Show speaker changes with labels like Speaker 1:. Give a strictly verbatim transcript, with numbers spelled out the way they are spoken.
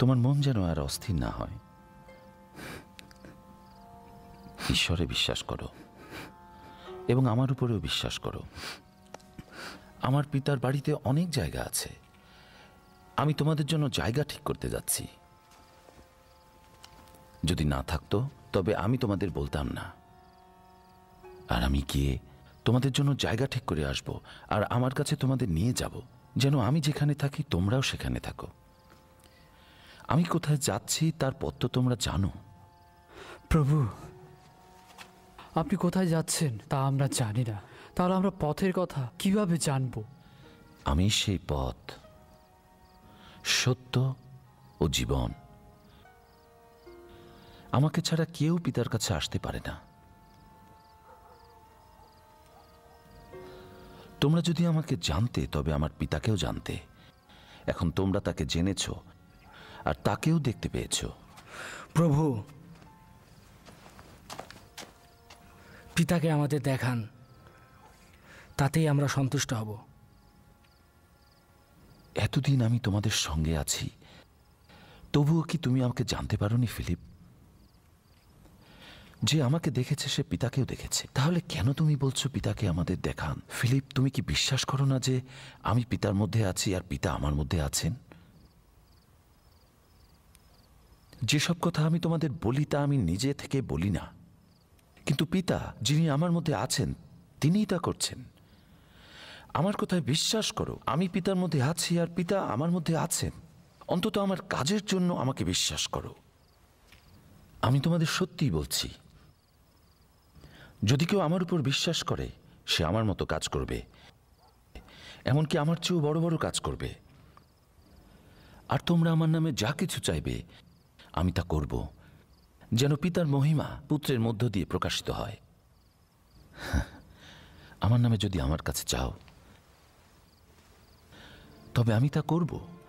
Speaker 1: তোমার মন যেন আর অস্থির না হয়। ঈশ্বরে বিশ্বাস করো এবং আমার উপরেও বিশ্বাস করো। আমার পিতার বাড়িতে অনেক জায়গা আছে। আমি তোমাদের জন্য জায়গা ঠিক করতে যাচ্ছি। যদি না থাকতো তবে আমি তোমাদের বলতাম না। আর আমি গিয়ে তোমাদের জন্য জায়গা ঠিক করে আসব, আর আমার কাছে তোমাদের নিয়ে যাব, যেন আমি যেখানে থাকি তোমরাও সেখানে থাকো। আমি কোথায় যাচ্ছি তার পথ তো তোমরা জানো।
Speaker 2: প্রভু, আপনি কোথায় যাচ্ছেন তা আমরা জানি না, তাহলে আমরা পথের কথা কিভাবে জানব?
Speaker 1: আমি সেই পথ, সত্য ও জীবন। আমাকে ছাড়া কেউ পিতার কাছে আসতে পারে না। তোমরা যদি আমাকে জানতে তবে আমার পিতাকেও জানতে। এখন তোমরা তাকে জেনেছ আর তাকেও দেখতে পেয়েছ।
Speaker 3: প্রভু, পিতাকে আমাদের দেখান, তাতেই আমরা সন্তুষ্ট হব।
Speaker 1: এতদিন আমি তোমাদের সঙ্গে আছি, তবুও কি তুমি আমাকে জানতে পারোনি ফিলিপ? যে আমাকে দেখেছে সে পিতাকেও দেখেছে। তাহলে কেন তুমি বলছো পিতাকে আমাদের দেখান? ফিলিপ, তুমি কি বিশ্বাস করো না যে আমি পিতার মধ্যে আছি আর পিতা আমার মধ্যে আছেন? যেসব কথা আমি তোমাদের বলি তা আমি নিজে থেকে বলি না, কিন্তু পিতা যিনি আমার মধ্যে আছেন তিনিই তা করছেন। আমার কথায় বিশ্বাস করো। আমি পিতার মধ্যে আছি আর পিতা আমার মধ্যে আছেন। অন্তত আমার কাজের জন্য আমাকে বিশ্বাস করো। আমি তোমাদের সত্যিই বলছি, যদি কেউ আমার উপর বিশ্বাস করে সে আমার মতো কাজ করবে, এমনকি আমার চেয়েও বড় বড় কাজ করবে। আর তোমরা আমার নামে যা কিছু চাইবে আমি তা করব, যেন পিতার মহিমা পুত্রের মধ্য দিয়ে প্রকাশিত হয়। আমার নামে যদি আমার কাছে চাও তবে আমি তা করব।